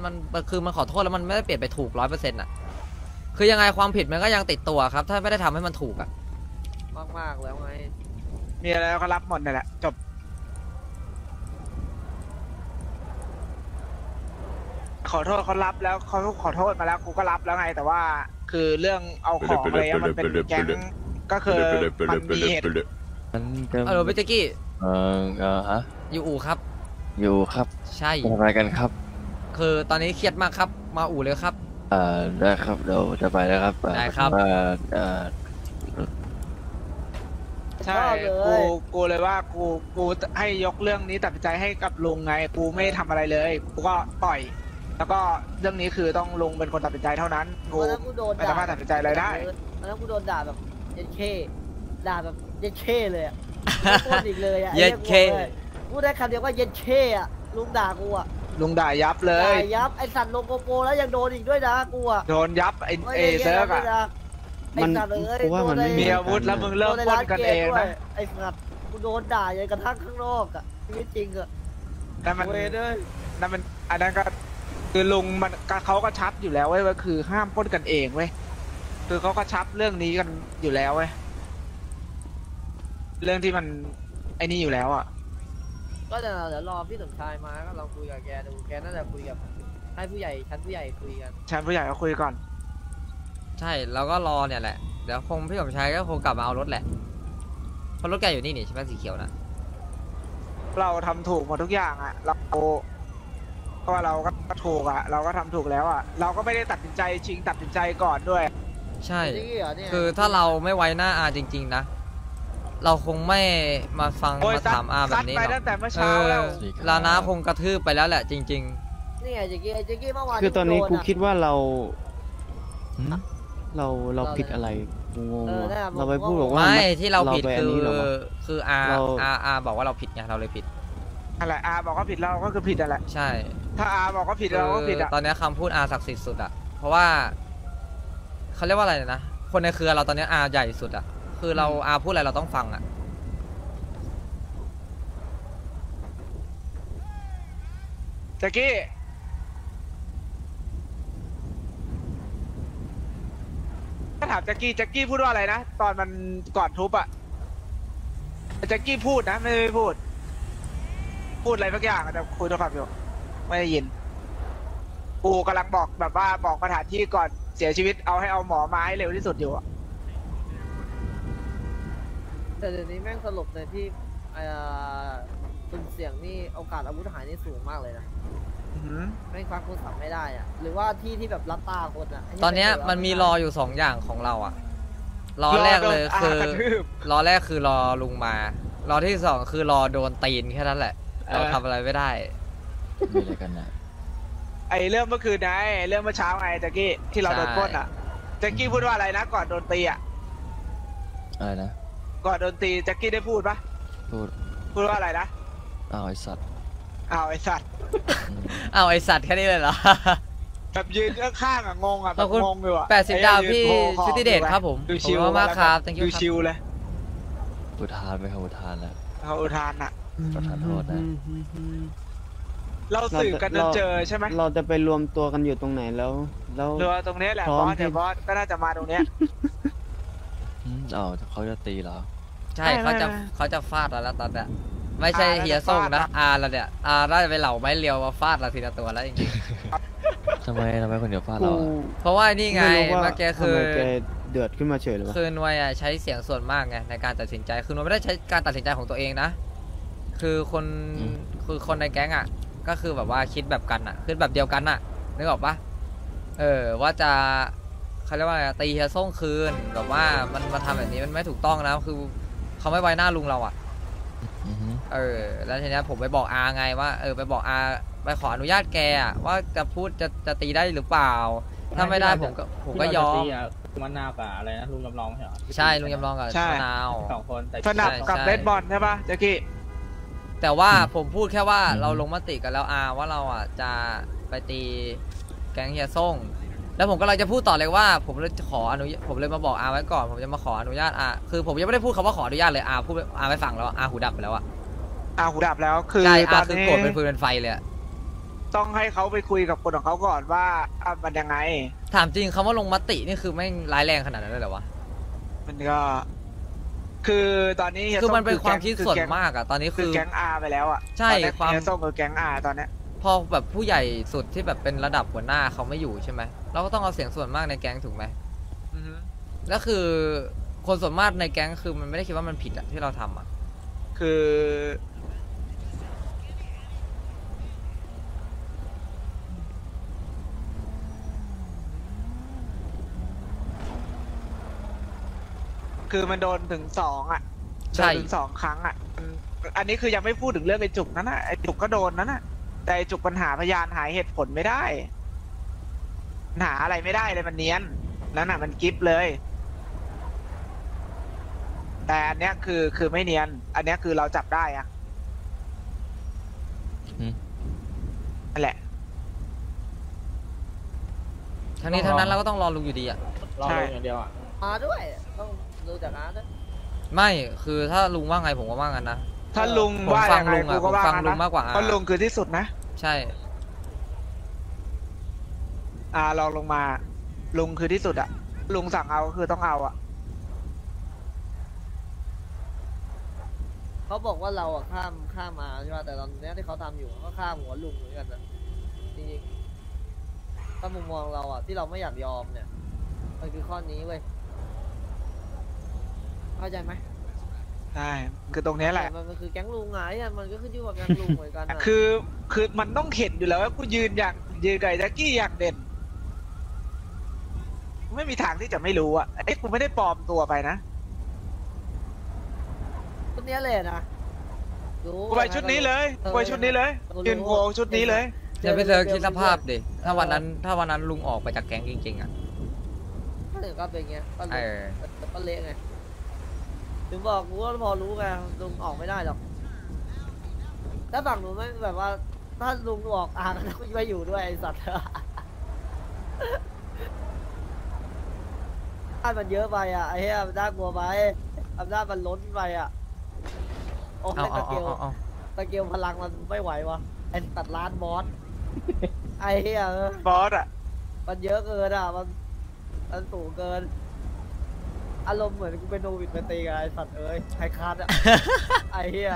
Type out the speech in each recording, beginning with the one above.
มันคือมันขอโทษแล้วมันไม่ได้เปลี่ยนไปถูก100%อ่ะคือยังไงความผิดมันก็ยังติดตัวครับถ้าไม่ได้ทำให้มันถูกอ่ะมากๆแล้วไงมีอะไรก็รับหมดนี่แหละจบขอโทษเขารับแล้วเขาขอโทษมาแล้วกูก็รับแล้วไงแต่ว่าคือเรื่องเอาของอะไรมันเป็นแก๊งก็คือมันมีเหตุฮัลโหลพี่แจ็คกี้ฮะอยู่อู่ครับอยู่ครับใช่ทำอะไรกันครับคือตอนนี้เครียดมากครับมาอู่เลยครับได้ครับเดี๋ยวจะไปแล้วครับได้ครับใช่กูเลยว่ากูให้ยกเรื่องนี้ตัดสินใจให้กับลุงไงกูไม่ทำอะไรเลยกูก็ปล่อยแล้วก็เรื่องนี้คือต้องลุงเป็นคนตัดสินใจเท่านั้นกูไม่สามารถตัดสินใจอะไรได้แล้วกูโดนด่าแบบเย็นเข้ด่าแบบเย็นเข้เลยอ่ะพูดอีกเลยอ่ะเย็นเข้พูดได้คำเดียวว่าเย็นเข้อ่ะลุงด่ากูอ่ะลุงด่ายับเลยด่ายับไอสัตว์ลงโกโปแล้วยังโดนอีกด้วยนะกูอ่ะโดนยับไอเซิร์ฟอ่ะมันกูว่ามันไม่มีอาวุธแล้วมึงเริ่มปล้นกันเองนะไอสัตว์กูโดนด่าอย่างกระทั่งข้างนอกอ่ะชีวิตจริงอ่ะนั่นมันอันนั้นก็คือลุงมันเขาก็ชัดอยู่แล้วเว้ยว่าคือห้ามปล้นกันเองเว้ยคือเขาก็ชัดเรื่องนี้กันอยู่แล้วเว้ยเรื่องที่มันไอ้นี่อยู่แล้วอ่ะก็เดี๋ยวรอพี่สมชายมาก็ลองคุยกับแกดูแกน่าจะคุยกับให้ผู้ใหญ่ชั้นผู้ใหญ่คุยกันชั้นผู้ใหญ่ก็คุยก่อนใช่เราก็รอเนี่ยแหละเดี๋ยวคงพี่สมชายก็คงกลับมาเอารถแหละเพราะรถแกอยู่นี่ใช่ไหมสีเขียวนะเราทำถูกหมดทุกอย่างอ่ะเราก็ว่าเราก็ถูกอ่ะเราก็ทำถูกแล้วอ่ะเราก็ไม่ได้ตัดสินใจชิงตัดสินใจก่อนด้วยใช่คือถ้าเราไม่ไว้หน้าอาจริงๆนะเราคงไม่มาฟังมาถามอาแบบนี้หรอกลานาคงกระทืบไปแล้วแหละจริงๆนี่ไงเจ๊กี้เมื่อวานคือตอนนี้กูคิดว่าเราผิดอะไรงงเราไปพูดบอกว่าไม่ที่เราผิดคืออาบอกว่าเราผิดไงเราเลยผิดอะไรอาบอกว่าผิดเราก็คือผิดอะไรใช่ถ้าอาบอกว่าผิดเราก็ผิดอ่ะตอนนี้คำพูดอาศักดิ์สิทธิ์สุดอ่ะเพราะว่าเขาเรียกว่าอะไรนะคนในเครือเราตอนนี้อาใหญ่สุดอ่ะคือเราอาพูดอะไรเราต้องฟังอ่ะแจ็คกี้ถ้าถามแจ็คกี้พูดว่าอะไรนะตอนมันก่อนทุบอ่ะแจ็คกี้พูดนะไม่พูดอะไรสักอย่างแต่คุยโทรศัพท์อยู่ไม่ได้ยินกูกำลังบอกแบบว่าบอกสถานที่ก่อนเสียชีวิตเอาให้เอาหมอมาให้เร็วที่สุดอยู่อ่ะแต่เดี๋ยวนี้แม่งสลบในที่สุ่มเสี่ยงนี่โอกาสอาวุธหายนี่สูงมากเลยนะไม่ควักโทรศัพท์ไม่ได้อ่ะหรือว่าที่แบบรับตาคนอ่ะตอนนี้มันมีรออยู่2อย่างของเราอ่ะรอแรกเลยคือรอแรกคือรอลุงมารอที่2คือรอโดนตีนแค่นั้นแหละเราทำอะไรไม่ได้มีอะไรกันนะไอเรื่องเมื่อคืนไงเรื่องเมื่อเช้าไงแจ็คกี้ที่เราโดนปล้นอ่ะแจ็คกี้พูดว่าอะไรนะก่อนโดนตีอ่ะอะไรนะก่อนโดนตีแจ็คกี้ได้พูดปะพูดว่าอะไรนะเอาไอสัตว์เอาไอสัตว์เอาไอสัตว์แค่นี้เลยเหรอแบบยืนข้างๆอ่ะงงอ่ะแบบงงอยู่อ่ะ 80 ดาวพี่ชุติเดชครับผมดูชิวมากครับดูชิวเลยอุทานไหมครับอุทานแล้วเขาอุทานอ่ะประทานโทษนะเราสื่อกันจนเจอใช่ไหมเราจะไปรวมตัวกันอยู่ตรงไหนแล้วรวมตรงนี้แหละบอสเดี๋ยวบอสก็น่าจะมาตรงเนี้ยเขาจะตีเหรอใช่เขาจะฟาดเราแล้วตอนนี้ไม่ใช่เฮียส่งนะเราเนี่ยน่าจะไปเหล่าไม้เรียวมาฟาดเราทีละตัวแล้วจริงๆทำไมคนเดียวฟาดเราเพราะว่านี่ไงเมื่อกี้คือเดือดขึ้นมาเฉยเลยคืนวัยใช้เสียงส่วนมากไงในการตัดสินใจคือมันไม่ได้ใช้การตัดสินใจของตัวเองนะคือคนในแก๊งอ่ะก็คือแบบว่าคิดแบบกันอ่ะคิดแบบเดียวกันอ่ะนึกออกปะว่าจะเขาเรียกว่าตีเฮียส่งคืนแบบว่ามันมาทำแบบนี้มันไม่ถูกต้องนะคือเขาไม่ไว้หน้าลุงเราอ่ะแล้วทีนี้ผมไปบอกอาไงว่าไปบอกอาไปขออนุญาตแกว่าจะพูดจะตีได้หรือเปล่าถ้าไม่ได้ผมก็ยอมมะนาวกับอะไรนะลุงจำลองใช่ไหมใช่ลุงจำลองกับมะนาว 2 คนสนับกับเบสบอลใช่ปะแจ็คกี้แต่ว่าผมพูดแค่ว่าเราลงมติกันแล้วว่าเราจะไปตีแก๊งเฮียส่งแล้วผมก็เลยจะพูดต่อเลยว่าผมเลยขออนุญาตผมเลยมาบอกไว้ก่อนผมจะมาขออนุญาตคือผมยังไม่ได้พูดคำว่าขออนุญาตเลยพูดไม่ฟังแล้วหูดับไปแล้วหูดับแล้วคือใช่คือโกรธเป็นฟืนเป็นไฟเลยต้องให้เขาไปคุยกับคนของเขาก่อนว่ามันยังไงถามจริงคำว่าลงมตินี่คือไม่งร้ายแรงขนาดนั้นเลยเหรอวะมันก็ คือตอนนี้ฮียคือส้มันเป็นความคิดส่วนแก๊งมากอะตอนนี้คืคือ อแก๊งอาไปแล้วอ่ะใช่ตอนนี้ความเฮียส้มคือแก๊งอาตอนเนี้ยพอแบบผู้ใหญ่สุดที่แบบเป็นระดับหัวหน้าเขาไม่อยู่ใช่ไหมเราก็ต้องเอาเสียงส่วนมากในแก๊งถูกไหมอือฮึแล้วคือคนส่วนมากในแก๊งคือมันไม่ได้คิดว่ามันผิดอะที่เราทำอะคือ คือมันโดนถึง2อ่ะใช่โดนถึง2 ครั้งอ่ะอันนี้คือยังไม่พูดถึงเรื่องไอ้จุกนั้นน่ะไอ้จุกก็โดนนั้นน่ะแต่ไอ้จุกปัญหาพยานหาเหตุผลไม่ได้หาอะไรไม่ได้เลยมันเนียนนั้นน่ะมันกิฟเลย แต่อันเนี้ยคือไม่เนียน อันเนี้ยคือเราจับได้อ่ะอืมนั่นแหละทั้งนี้ทั้งนั้นเราก็ต้องรอลุงอยู่ดีอะรอใช่ลุงอย่างเดียวอ่ะอาด้วยต้องดูจากอาด้วยไม่คือถ้าลุงว่าไงผมก็ว่างั้นนะถ้าลุงผมว่าฟังยังไงลุงอะกูก็ว่าผมฟังงั้นลุงนะมากกว่าเพราะลุงคือที่สุดนะใช่ลองลงมา ลุงคือที่สุดอะลุงสั่งเอาคือต้องเอาอะเขาบอกว่าเราอะข้ามมาใช่ป่ะแต่ตอนเนี้ยที่เขาทำอยู่ก็ข้ามหัวลุงเหมือนกันนะจริงๆถ้ามุมมองเราอะที่เราไม่อยากยอมเนี่ยมันคือข้อนี้เว้ยเข้าใจไหมใช่คือตรงเนี้ยแหละมันคือแก๊งลุงไงอะมันก็ขึ้นอยู่กับแก๊งลุงเหมือนกันอะคือมันต้องเห็นอยู่แล้วว่ากูยืนกับไอ้แจ็คกี้อย่างเด่น ไม่มีทางที่จะไม่รู้อะไอ้กูไม่ได้ปลอมตัวไปนะชุดเนี้ยเลยนะรู้กูไปชุดนี้เลยกูไปชุดนี้เลยยืนโวชุดนี้เลยเดี๋ยวไปเจอคิดสภาพดิถ้าวันนั้นลุงออกไปจากแก๊งจริงๆอะก็เลยก็เป็นอย่างเงี้ยก็เอเละอก็เละไงถึงบอกกูก็พอรู้ไงลุงออกไม่ได้หรอกถ้าฝั่งหนูไม่แบบว่า ถ้าลุงออกอาก็ต้องไปอยู่ด้วยไอ้สัตว์ อำนาจมันเยอะไปอ่ะไอ้เหี้ยน่ากลัวไปอำนาจมันล้นไปอ่ะโอ้เอายเอาเอาเอาตะเกียวพลังมันไม่ไหววะไอ้ตัดล้านบอส ไอ้เหี้ยบอสอะมันเยอะเกินอ่ะมันสูงเกิน อารมณ์เหมือนกูเป็นโนวิดเป็นตีกับไอ้สัตว์เอ้ยไฮคาร์ดอ่ะ ไอ้เหี้ย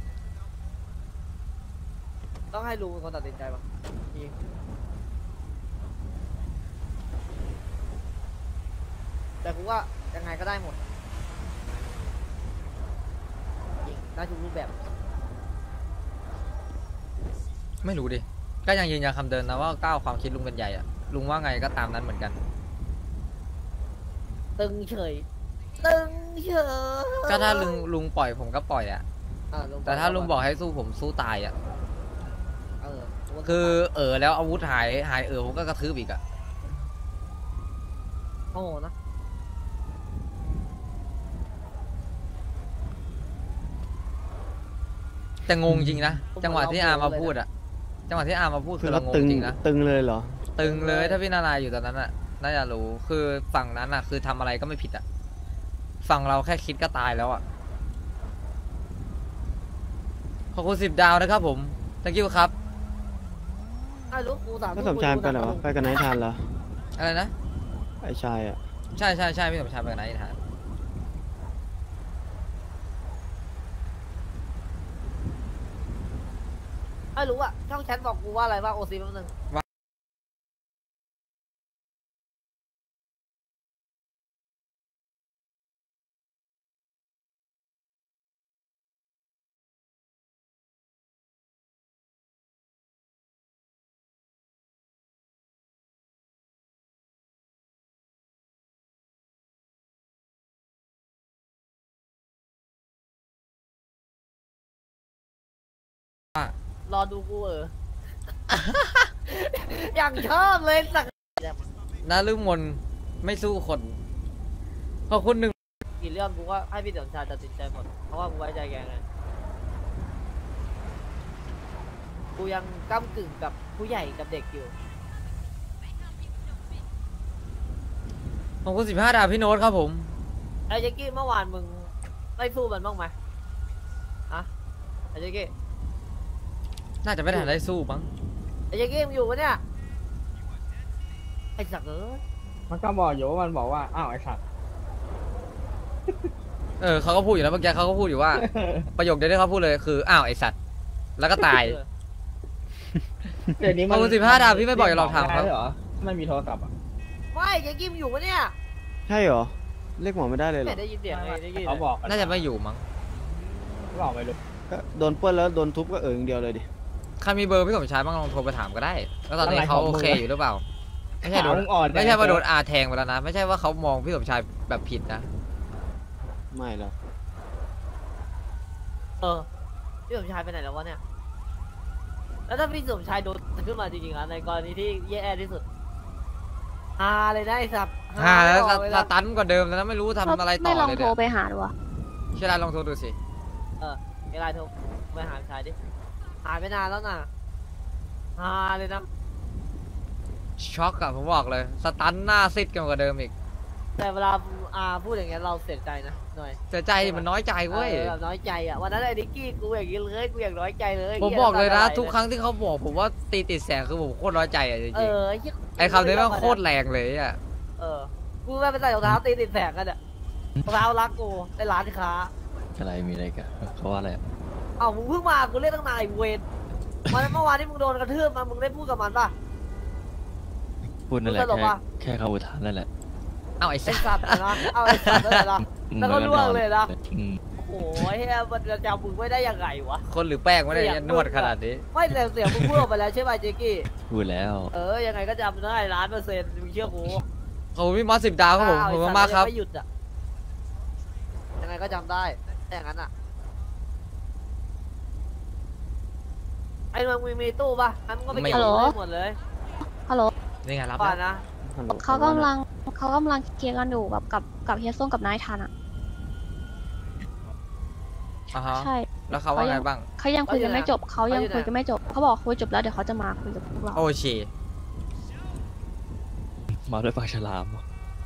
ต้องให้ลุงเป็นคนตัดสินใจป่ะจริงแต่กูว่ายังไงก็ได้หมดจริงได้ทุกรูปแบบไม่รู้ดิก็ยังยืนยันคำเดิมนะว่าก้าวความคิดลุงเป็นใหญ่อะลุงว่าไงก็ตามนั้นเหมือนกันตึงเฉย ตึงเฉยก็ถ้าลุงปล่อยผมก็ปล่อยอะลุงแต่ถ้าลุงบอกให้สู้ผมสู้ตายอะเออคือแล้วอาวุธหายผมก็กระทืบอีกอะโอ้โหนะแต่งงจริงนะจังหวะที่อามาพูดอะจังหวะที่อามาพูดคืคือ อเราเรางงตึงจริงนะตึงเลยเหรอตึงเลยถ้าพี่นารายณ์อยู่ตอนนั้นอะน่าจะรู้คือฝั่งนั้นอะคือทำอะไรก็ไม่ผิดอะฝั่งเราแค่คิดก็ตายแล้วอะขอบคุณ10 ดาวนะครับผม thank you ครับไอ้ลูกกูถามก็สมชายไปไหนวะไปกันไหนทานเหรออะไรนะไอ้ชายอ่ะใช่พี่สมชายไปไหนทานไอ้รู้อะช่องแชทบอกกูว่าอะไรบ้างโอซีแป๊บนึงรอดูกูอย่างชอบเลยสักนาลืมมนไม่สู้คนขอบคุณหนึ่งกี่เรื่องกูก็ให้พี่สมชายตัดสินใจหมดเพราะว่ากูไว้ใจแกไงกูยังก้ำกึ่งกับผู้ใหญ่กับเด็กอยู่ขอบคุณ15 ดาวพี่โน้ตครับผมไอ้เจ๊กี้เมื่อวานมึงได้สู้มันบ้างไหมอะไอ้เจ๊กี้น่าจะไม่ได้ทันได้สู้มั้งไอ้แจ็คกี้มึงอยู่ปะเนี่ยไอ้สักเอ้ยมันก็บอกอยู่ว่ามันบอกว่าอ้าวไอ้สัตว์เขาก็พูดอยู่แล้วเมื่อกี้เขาก็พูดอยู่ว่า ประโยคเดียวที่เขาพูดเลยคืออ้าวไอสัตว์แล้วก็ตายเดี๋ยวนี้ขอบคุณ15 ดาวพี่ไม่บอกอย่าลองถามครับได้เหรอไม่มีโทรศัพท์อ่ะไม่แจ็คกี้มึงอยู่ปะเนี่ยใช่เหรอเรียกหมอไม่ได้เลยเหรไม่อได้ยินเสียงเลยได้ยินเขาบอกกัน่าจะไม่อยู่มั้งบอกไปเลยก็โดนปล้นแล้วโดนทุบก็อย่างเดียวเลยดิใครมีเบอร์พี่สมชายบ้างลองโทรไปถามก็ได้แล้วตอนนี้เขาโอเคอยู่หรือเปล่าไม่ใช่โดนขาอ่อนไม่ใช่ว่าโดนอาแทงไปแล้วนะไม่ใช่ว่าเขามองพี่สมชายแบบผิดนะไม่หรอกพี่สมชายไปไหนแล้ววะเนี่ยแล้วถ้าพี่สมชายโดนขึ้นมาจริงๆอะในกรณีที่แย่ที่สุดฮาเลยนะไอ้สับแล้วไม่ออกเลยสนะตันกว่าเดิมแล้วนะไม่รู้ทำอะไรต่ไม่อลองเลยโทรเนี่ยไปหาดูอะเชื่อได้ลองโทรดูสิเวลาโทรไปหาชายดิหายไปนานแล้วน่ะฮาเลยนะช็อกอะผมบอกเลยสตันหน้าซิดกันกว่าเดิมอีกแต่เวลาพูดอย่างเงี้ยเราเสียใจนะหน่อยเสียใจดิมันน้อยใจเว้ยแบบน้อยใจอ่ะวันนั้นไอ้นิกกี้กูอย่างนี้เลยกูอย่างน้อยใจเลยผมบอกเลยนะทุกครั้งที่เขาบอกผมว่าตีติดแสงคือผมโคตรน้อยใจอะจริงไอ้ๆไอ้คำนี้แม่งโคตรแรงเลยอะกูแม่งไปใส่รองเท้าตีติดแสงกันอ่ะรองเท้ารักกูในร้านค้าอะไรมีอะไรกันเขาว่าอะไรอะเอ้ามึงเพิ่งมากูเรียกตั้งนานไอ้เวรวันนั้นเมื่อวานที่มึงโดนกระทืบมามึงได้พูดกับมันป่ะพูดนั่นแหละพูดตลกปะแค่คำอุทานนั่นแหละเอาไอ้ไอ้สัสสัตว์นะเอาไอ้สัตว์นั่นแหละนะ แล้วก็ล่วงเลยนะอืมโอ้ยเฮียมันจะจำมึงไม่ได้ยังไงวะคนหรือแป้งไม่ได้นวดขนาดนี้ไม่แต่เสียงมึงพูดออกไปแล้วใช่ไหมเจ๊กี้พูดแล้วยังไงก็จำได้1,000,000%มึงเชื่อกูขอบคุณพี่มอส10 ดาวครับผมขอบคุณมากครับไม่หยุดอ่ะยังไงก็จำได้แต่อย่างนั้นอ่ะไอ้เมืองมีตู้ป่ะงั้นมึงก็ไปเก็บฮัลโหลให้หมดเลยฮัลโหลนี่ไงรับป่าแล้วนะฮัลโหลเขากำลังเคลียร์กันอยู่กับเฮียส้มกับนายทันอะอ่าฮะใช่แล้วเขาว่าไงบ้างเขายังคุยกันไม่จบเขายังคุยกันไม่จบเขาบอกคุยจบแล้วเดี๋ยวเขาจะมาคุยกับพวกเราโอเคมาด้วยปากฉลามเหรอ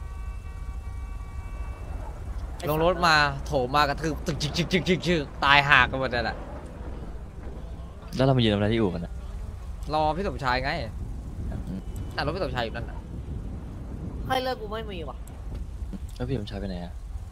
ลงรถมาโถมากระทืบตึกจึกตายหากกันหมดเลยแหละแล้วเรามายืนทำอะไรที่อู่กันอะรอพี่สมชายไงแต่รถพี่สมชายอยู่นั่นน่ะให้เลิกกูไม่มีว่ะแล้วพี่ผมชายไปไหนอะ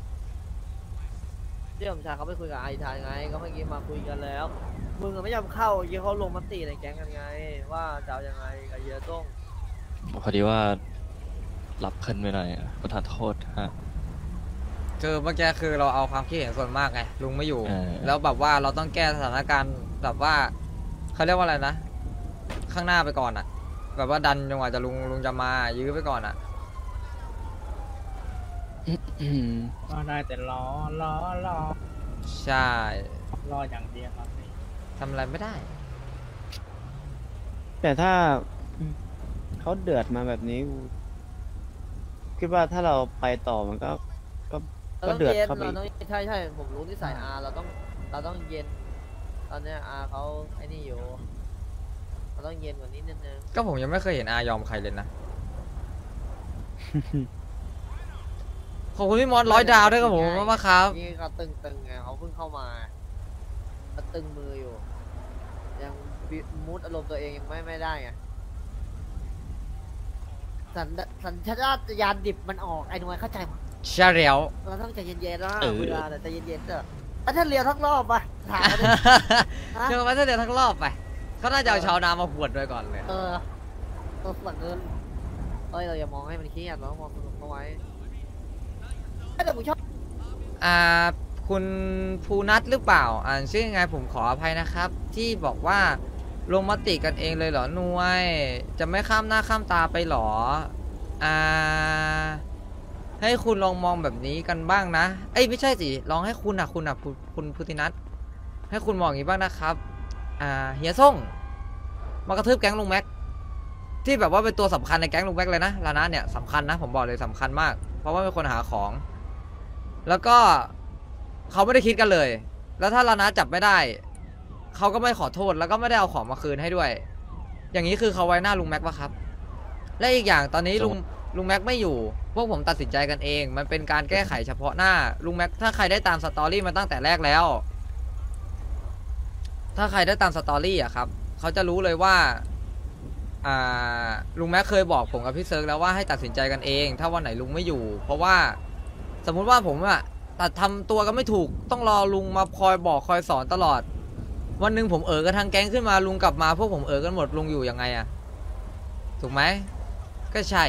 ที่ผมชายเขาไปคุยกับไอ้ทายไงก็เมื่อกี้มาคุยกันแล้วมึงไม่ยอมเข้ายี่เขาลงมติในแก๊งกันไง ว่าจะเอายังไงกับเฮียต้งพอดีว่ารับขึ้นไปหน่อยอะประทานโทษฮะคือเมื่อกี้คือเราเอาความคิดเห็นส่วนมากไงลุงไม่อยู่ แล้วแบบว่าเราต้องแก้สถานการณ์แบบว่าเขาเรียกว่าอะไรนะ ข้างหน้าไปก่อนอะแบบว่าดันจนกว่าจะลุงจะมายื้อไปก่อนอะอืมก็ได้แต่รอใช่รออย่างเดียวครับทำอะไรไม่ได้แต่ถ้าเขาเดือดมาแบบนี้กูคิดว่าถ้าเราไปต่อมันก็เราก็ต้องเดือดเย็นเข้าไปเราอีกต้องใช่ผมรู้นิสัยเราต้องเย็น ตอนเนี้ยเขาไอ้นี่อยู่เราต้องเย็นกว่านี้นิดนึงก็ผมยังไม่เคยเห็นอายอมใครเลยนะ ขอบคุณพี่มอส100 ดาวด้วยครับผมมากๆครับนี่เขาตึงไงเขาเพิ่งเข้ามาเขาตึงมืออยู่ ยังมูดอารมณ์ตัวเองยังไม่ได้ไงสัญชาตญาณดิบมันออกไอ้หน่วยเข้าใจมั้ยใช่แล้วเราต้องใจเย็นๆนะเวลาแต่ใจเย็นๆเถอะถ้าเรียวทั้งรอบไปถามเขาดิ ฮะเจอมาเดี๋ยวทั้งรอบไปเขาน่าจะเอาชาวนามาหวดด้วยก่อนเลยตัวสั่งเงินเราอย่ามองให้มันเครียดเรามองสนุกเอาไว้แต่ผมชอบคุณภูนัทหรือเปล่าอ่านชื่อไงผมขออภัยนะครับ ที่บอกว่าลงมติกันเองเลยเหรอหน่วย จะไม่ข้ามหน้าข้ามตาไปเหรอให้คุณลองมองแบบนี้กันบ้างนะเอ้ยไม่ใช่สิลองให้คุณพุทธินัทให้คุณมองอย่างนี้บ้างนะครับเฮียส่งมากระทืบแก๊งลุงแม็กที่แบบว่าเป็นตัวสำคัญในแก๊งลุงแม็กเลยนะลานะเนี่ยสำคัญนะผมบอกเลยสำคัญมากเพราะว่าเป็นคนหาของ แล้วก็เขาไม่ได้คิดกันเลย แล้วถ้าลานะจับไม่ได้เขาก็ไม่ขอโทษแล้วก็ไม่ได้เอาของมาคืนให้ด้วย อย่างนี้คือเขาไว้หน้าลุงแม็กปะครับ และอีกอย่างตอนนี้ลุงแม็กไม่อยู่พวกผมตัดสินใจกันเองมันเป็นการแก้ไขเฉพาะหน้าลุงแม็กถ้าใครได้ตามสตอรี่มาตั้งแต่แรกแล้วถ้าใครได้ตามสตอรี่อะครับเขาจะรู้เลยว่าลุงแม็กเคยบอกผมกับพี่เซิร์กแล้วว่าให้ตัดสินใจกันเอง ถ้าวันไหนลุงไม่อยู่ เพราะว่าสมมุติว่าผมอะแต่ทำตัวกันไม่ถูกต้องรอลุงมาคอยบอกคอยสอนตลอด วันหนึ่งผมกันทางแก๊งขึ้นมาลุงกลับมาพวกผมกันหมดลุงอยู่ยังไงอะถูกไหมก็ใช่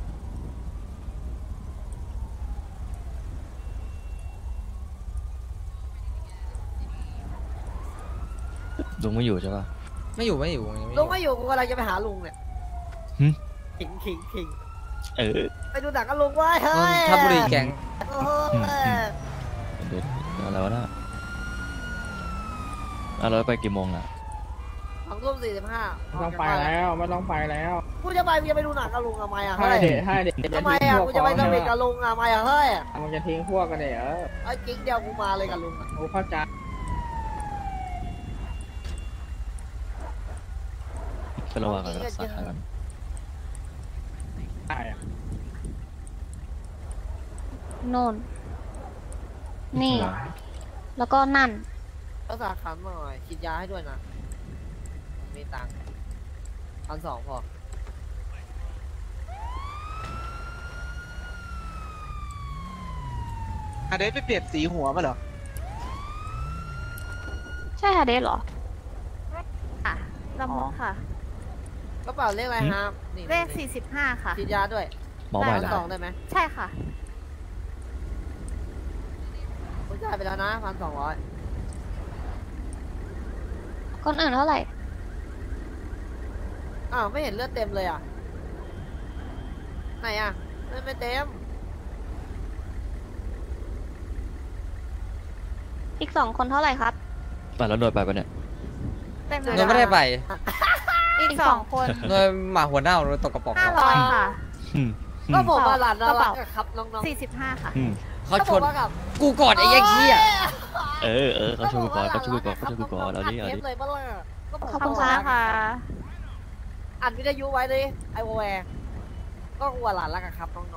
ลุงไม่อยู่ใช่ป่ะไม่อยู่ยังลุงไม่อยู่กูกำลังจะไปหาลุงเนี่ยหึขิงเออไปดูหนังกับลุงไว้เฮ้นนยทบุรีแก๊งโอ้โหเดี๋ยวอะไรวะน่ะเราไปกี่โมงอ่ะ 2:45 ไม่ต้องไปแล้วไม่ต้องไปแล้วกูจะไปมึงจะไปดูหนังกับลุงทำไมอ่ะให้เฮ้ยเด็กให้เด็กทำไมอ่ะกูจะไปสวีทกับลุงอ่ะทำไมอ่ะเฮ้ยมันจะทิ้งพวกกันเดี๋ยวไอ้กิ๊กเดียวกูมาเลยกับลุงอ่ะกูเข้าใจไประหว่างการรักษากันได้อะโน่น นี่ แล้วก็นั่นรักษาขันหน่อยฉีดยาให้ด้วยนะมีตังค์1,200พออันนี้ไปเปลี่ยนสีหัวมาเหรอใช่ฮะเดสเหรออ่ะลำมค่ะกระเป๋าเลขอะไรครับนี่เลข 45 ค่ะฉีดยาด้วยหมอใหม่ละ 1,200ได้ไหมใช่ค่ะผมจ่ายไปแล้วนะ1,200 คนอื่นเท่าไหร่อ้าวไม่เห็นเลือดเต็มเลยอ่ะไหนอ่ะเลือดไม่เต็มอีก 2 คนเท่าไหร่ครับไปแล้วโดยไปปะเนี่ยเต็มนนไม่ได้ไปอีก 2 คนนนหมาหัวเน่าโดนตกกระป๋องแล้ว 500 ค่ะก็ผมมาหลานน่ารักกระเป๋าอะครับน้อง 45 ค่ะเขาๆชนก็บอกว่ากับกูกอดไอ้ยักษ์เหี้ยเออเขาช่วยกูก่อนเขาช่วยกูก่อนเขาช่วยกูก่อนเอาดิเอาดิเลยปะล่ะก็ผมขอบคุณค่ะอัดวิทยุไว้เลยไอโอแวร์ก็กลัวหลานรักอะครับน้อง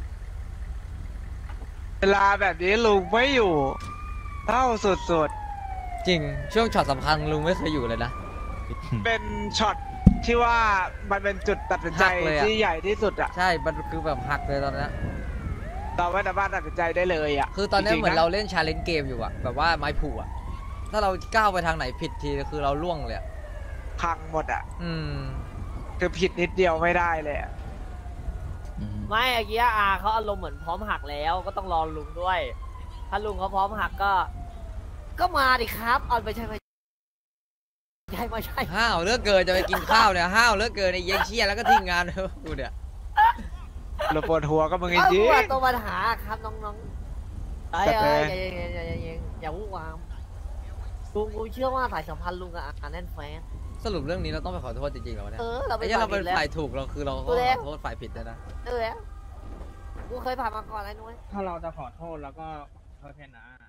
เวลาแบบนี้ลุงไม่อยู่เท่าสุดจริงช่วงช็อตสำคัญลุงไม่เคยอยู่เลยนะๆ เป็นช็อตที่ว่ามันเป็นจุดตัดสินใจหักเลยอะที่ใหญ่ที่สุดอะใช่มันคือแบบหักเลยตอนนั้นเราไม่สามารถตัดสินใจได้เลยอะคือตอนนี้จงๆเหมือนเราเล่นชาเลนจ์เกมอยู่อะแบบว่าไม้ผูอะถ้าเราก้าวไปทางไหนผิดทีคือเราล่วงเลยอะพังหมดอะอืมคือผิดนิดเดียวไม่ได้เลยอะๆไม่เมื่อกี้อาเขาอารมณ์เหมือนพร้อมหักแล้วก็ต้องรอลุงด้วย ถ้าลุงเขาพร้อมหักก็มาดิครับเอาไปใช่ไหมไม่ใช่ห้าวเลือกเกินจะไปกินข้าวเนี่ยห้าวเลือกเกินไอ้เย็งเชี่ยแล้วก็ทิ้งงานกูเนี่ยเราปวดหัวกับมึงจเอาริงหัวตัวปัญหาครับน้องๆจัดเลยอย่าวุ่นวามลุงเชื่อว่าสายสัมพันธ์ลุงกับอาแน่นแฟนสรุปเรื่องนี้เราต้องไปขอโทษจริงๆแล้วเนี่ยเราไปไอ้เหี้ยเราเป็นแล้วฝ่ายถูกเราคือเราก็รู้แล้วขอโทษฝ่ายผิดเลยนะกูเคยผ่านมาก่อนไอ้นุ้ยถ้าเราจะขอโทษแล้วก็ขอโทษแค่นั้น